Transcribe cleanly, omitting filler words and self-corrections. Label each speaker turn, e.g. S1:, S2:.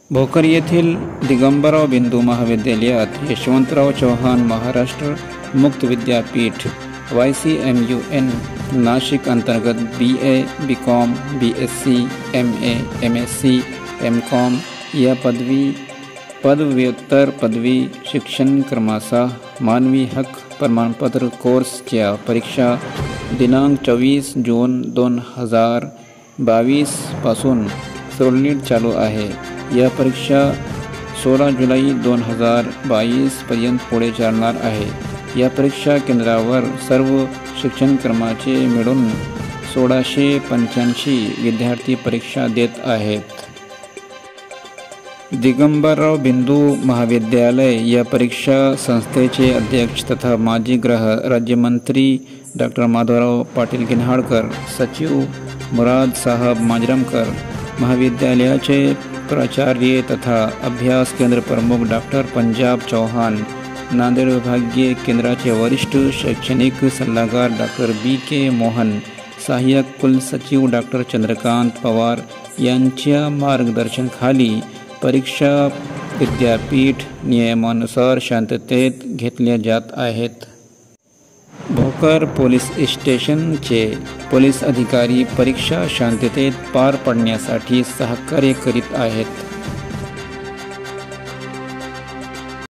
S1: भोकर येथील दिगंबरराव बिंदू महाविद्यालयात यशवंतराव चव्हाण महाराष्ट्र मुक्त विद्यापीठ YCMUN नाशिक अंतर्गत BA, BCom, BSc, MA, MSc, MCom या पदव्युत्तर पदवी शिक्षणक्रमाचा मानवी हक्क प्रमाणपत्र कोर्सच्या परीक्षा दिनांक 24 जून 2022 पासून सुरळीत चालू आहे। या परीक्षा 16 जुलै 2022 पर्यंत पुढे चालणार आहे। या परीक्षा केंद्रावर सर्व शिक्षणक्रमाचे मिळून 1685 विद्यार्थी परीक्षा देत आहेत। दिगंबरराव बिंदू महाविद्यालय या परीक्षा संस्थेचे अध्यक्ष तथा माजी गृह राज्यमंत्री डॉ. माधवराव पाटील गिन्हाळकर, सचिव मुराद साहब माजरमकर, महाविद्यालयाचे प्राचार्य तथा अभ्यास केंद्र प्रमुख डॉ. पंजाब चौहान, नांदेड विभागीय केंद्राचे वरिष्ठ शैक्षणिक सल्लागार डॉ. BK मोहन, सहाय्यक कुलसचिव डॉ. चंद्रकांत पवार यांच्या मार्गदर्शनाखाली परीक्षा विद्यापीठ नियमानुसार शांततेत घेतल्या जात आहेत। भोकर पोलीस स्टेशनचे पोलीस अधिकारी परीक्षा शांततेत पार पाडण्यासाठी सहकार्य करीत आहेत।